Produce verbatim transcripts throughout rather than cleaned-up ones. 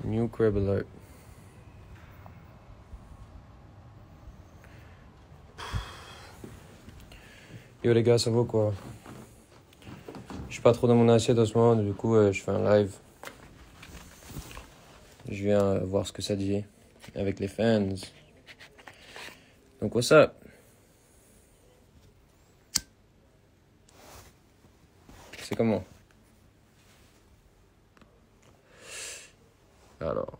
New crib alert. Yo les gars, ça va quoi? Je suis pas trop dans mon assiette en ce moment, du coup euh, je fais un live. Je viens euh, voir ce que ça dit avec les fans. Donc what's up? C'est comment? Alors.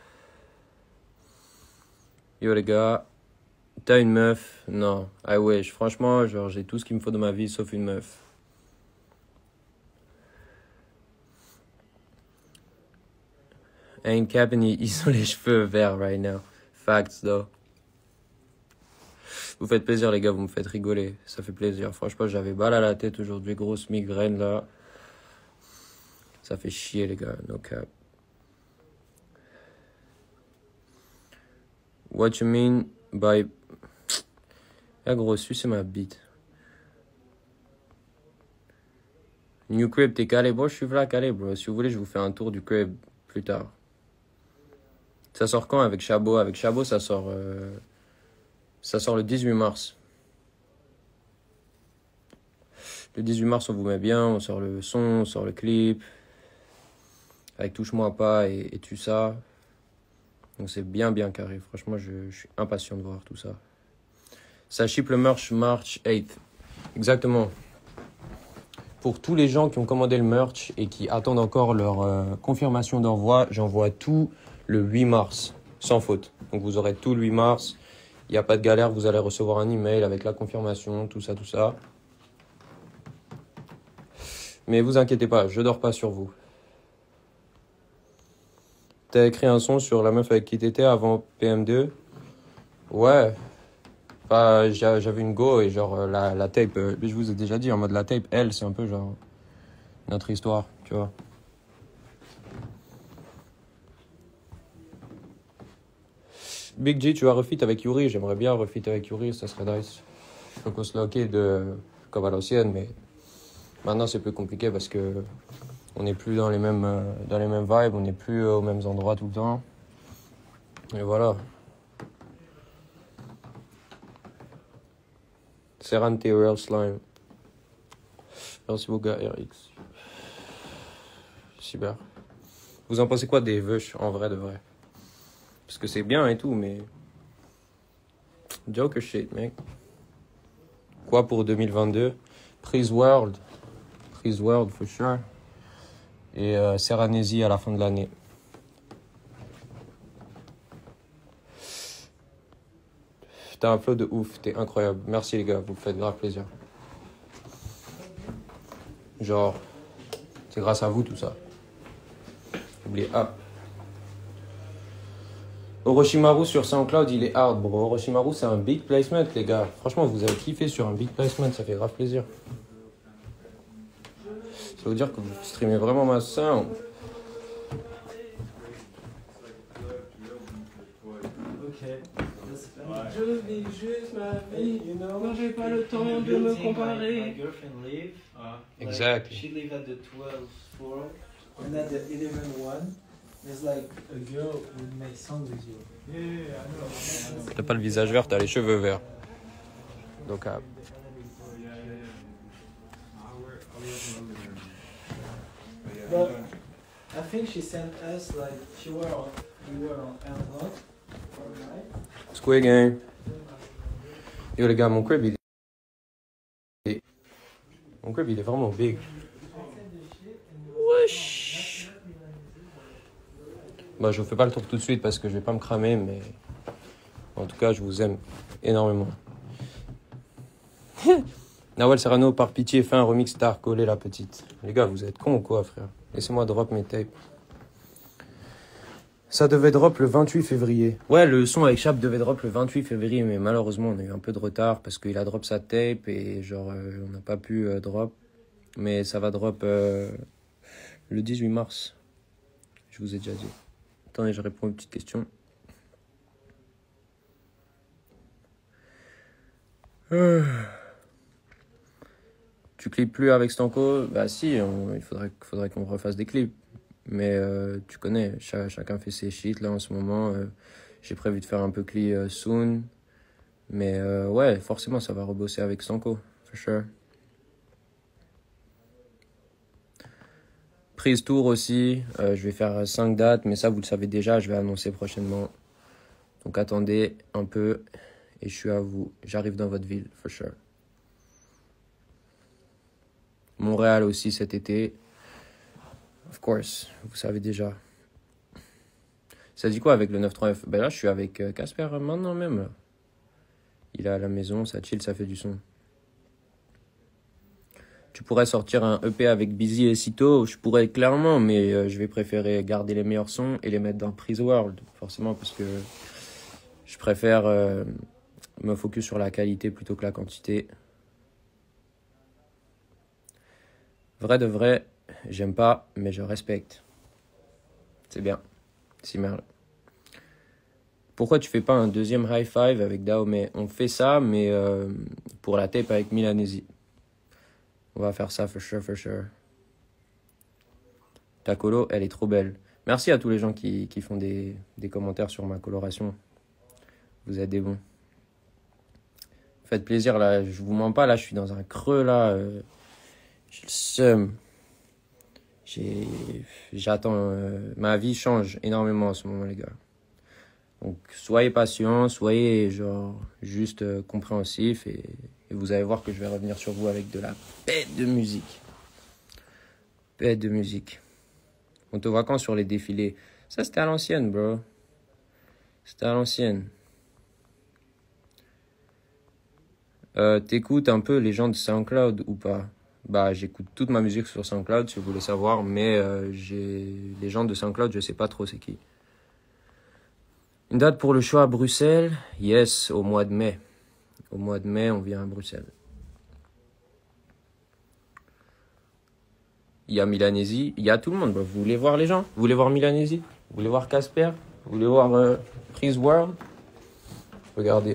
Yo les gars, t'as une meuf? Non, I wish. Franchement, genre j'ai tout ce qu'il me faut dans ma vie sauf une meuf. Ain't capping, ils ils ont les cheveux verts right now. Facts though. Vous faites plaisir les gars, vous me faites rigoler. Ça fait plaisir. Franchement, j'avais balle à la tête aujourd'hui, grosse migraine là. Ça fait chier les gars, no cap. What you mean by... Ah gros, c'est ma bite. New crib, t'es calé? Bon, je suis là calé, bro. Si vous voulez, je vous fais un tour du crib plus tard. Ça sort quand avec Chabot? Avec Chabot, ça sort... Euh... Ça sort le dix-huit mars. Le dix-huit mars, on vous met bien, on sort le son, on sort le clip. Avec Touche-moi pas et, et tu ça. Donc c'est bien bien carré. Franchement, je, je suis impatient de voir tout ça. Ça ship le merch March eighth. Exactement. Pour tous les gens qui ont commandé le merch et qui attendent encore leur euh, confirmation d'envoi, j'envoie tout le huit mars, sans faute. Donc vous aurez tout le huit mars. Il n'y a pas de galère, vous allez recevoir un email avec la confirmation, tout ça, tout ça. Mais vous inquiétez pas, je dors pas sur vous. T'as écrit un son sur la meuf avec qui t'étais avant P M deux? Ouais. Bah, j'avais une go et genre la, la tape, euh, je vous ai déjà dit, en mode la tape, elle, c'est un peu genre notre histoire, tu vois. Big G, tu vas refit avec Yuri, j'aimerais bien refit avec Yuri, ça serait nice. Il faut qu'on se loque de comme à l'ancienne, mais maintenant c'est plus compliqué parce que on n'est plus dans les mêmes euh, dans les mêmes vibes, on n'est plus euh, aux mêmes endroits tout le temps. Et voilà. Serrante Real Slime. Merci beaucoup, R X. Super. Vous en pensez quoi des veuches en vrai de vrai? Parce que c'est bien et tout, mais... Joker shit, mec. Quoi pour deux mille vingt-deux? Prise World. Prise World, for sure. Et euh, Serranesi à la fin de l'année. T'as un flow de ouf, t'es incroyable. Merci les gars, vous me faites grave plaisir. Genre, c'est grâce à vous tout ça. Oubliez, ah. Orochimaru sur SoundCloud, il est hard, bro. Orochimaru, c'est un big placement, les gars. Franchement, vous avez kiffé sur un big placement, ça fait grave plaisir. Ça veut dire que vous streamez vraiment ma sound. Je vis juste ma vie, moi j'ai pas le temps de me comparer. Exactly. She leave at the twelve four, and at the eleven one, there's like a girl who make songs with you. Yeah, yeah, I know. T'as pas le visage vert, t'as les cheveux verts. Donc, ah. But I think she sent us like she were on, we were on Unlock for a night. Squid Game. Yo les gars, mon crib il est... Mon crib il est vraiment big. Wesh. Bah je vous fais pas le tour tout de suite parce que je vais pas me cramer, mais... En tout cas, je vous aime énormément. Nawel Serrano, par pitié, fais un remix tard, collé la petite. Les gars, vous êtes cons ou quoi, frère? Laissez-moi drop mes tapes. Ça devait drop le vingt-huit février. Ouais, le son avec Chap devait drop le vingt-huit février, mais malheureusement, on a eu un peu de retard parce qu'il a drop sa tape et genre, euh, on n'a pas pu euh, drop. Mais ça va drop euh, le dix-huit mars. Je vous ai déjà dit. Attendez, je réponds à une petite question. Euh... Tu clips plus avec Stanko? Bah si, on, il faudrait, faudrait qu'on refasse des clips. Mais euh, tu connais, ch- chacun fait ses shit là en ce moment. Euh, j'ai prévu de faire un peu cli euh, soon. Mais euh, ouais, forcément, ça va rebosser avec Sanko, for sure. Prise tour aussi, euh, je vais faire cinq dates, mais ça vous le savez déjà, je vais annoncer prochainement. Donc attendez un peu et je suis à vous. J'arrive dans votre ville, for sure. Montréal aussi cet été. Of course, vous savez déjà. Ça dit quoi avec le neuf trois F? Ben là, je suis avec Casper euh, maintenant même. Là. Il est à la maison, ça chill, ça fait du son. Tu pourrais sortir un E P avec Busy et Cito, je pourrais clairement, mais euh, je vais préférer garder les meilleurs sons et les mettre dans Prise World, forcément, parce que je préfère euh, me focus sur la qualité plutôt que la quantité. Vrai de vrai, j'aime pas, mais je respecte. C'est bien. Si merde. Pourquoi tu fais pas un deuxième high five avec Dahomey? On fait ça, mais euh, pour la tape avec Milanesi. On va faire ça, for sure, for sure. Ta colo, elle est trop belle. Merci à tous les gens qui, qui font des, des commentaires sur ma coloration. Vous êtes des bons. Faites plaisir, là. Je vous mens pas, là, je suis dans un creux, là. Euh, j'ai le seum. J'ai, j'attends. Euh, ma vie change énormément en ce moment, les gars. Donc, soyez patients, soyez, genre, juste euh, compréhensifs et... Et vous allez voir que je vais revenir sur vous avec de la bête de musique. Bête de musique. On te voit quand sur les défilés? Ça, c'était à l'ancienne, bro. C'était à l'ancienne. Euh, T'écoutes un peu les gens de SoundCloud ou pas? Bah, j'écoute toute ma musique sur SoundCloud, si vous voulez savoir. Mais euh, j'ai les gens de SoundCloud, je sais pas trop c'est qui. Une date pour le show à Bruxelles? Yes, au mois de mai. Au mois de mai, on vient à Bruxelles. Il y a Milanesi, il y a tout le monde. Vous voulez voir les gens? Vous voulez voir Milanesi? Vous voulez voir Casper? Vous voulez voir euh, Prise World? Regardez.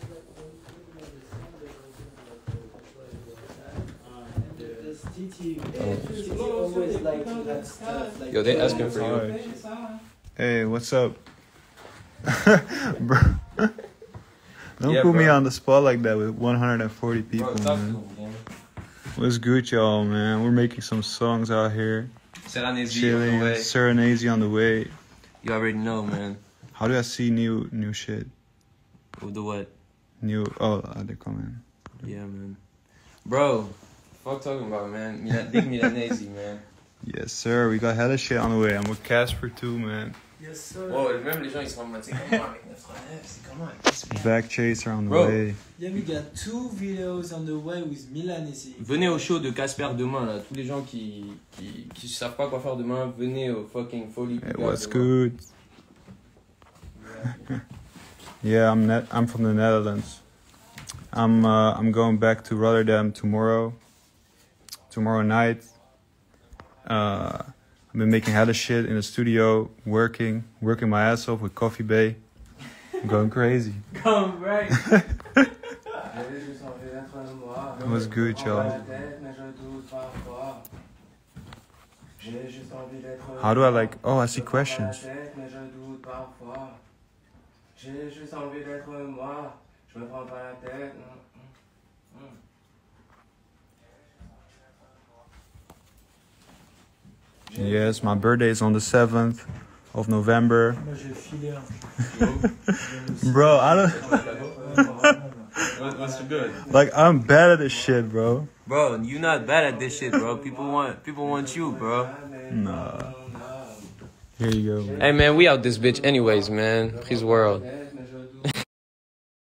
Yo, they asking for you. Hey, what's up? Bro. Don't Yeah, put bro. me on the spot like that with one hundred forty people, Bro, talk to man. me, man. What's good, y'all, man? We're making some songs out here. Chilling, Serenade on the way. You already know, man. How do I see new new shit? With the what? New, oh, uh, they're coming. Yeah, man. Bro, fuck talking about, man. Mila- Big Milanesi, man. Yes, sir. We got hella shit on the way. I'm with Casper too, man. Yes, sir. Oh, même les gens, ils sont en mode, c'est comment avec neuf trois neuf? C'est comment avec Casper? Back Chaser on the Bro. way. Yeah, we got two videos on the way with Milanesi. Venez au show de Casper demain, là. Tous les gens qui, qui, qui savent pas quoi faire demain, venez au fucking Folie. Hey, Pigalle what's demain. good? Yeah, I'm net. I'm from the Netherlands. I'm uh, I'm going back to Rotterdam tomorrow. Tomorrow night. Uh, I've been making hella shit in the studio, working, working my ass off with Coffee Bay. I'm going crazy. Come right. What's good, y'all? How do I like? Oh, I see questions. Yes, my birthday is on the seventh of November. Moi, j'ai filé un. Bro, I don't. What's good? Like, I'm bad at this shit, bro. Bro, you not bad at this shit, bro. People want, people want you, bro. Nah. Here you go, man. Hey, man, we out this bitch anyways, man. Prise World.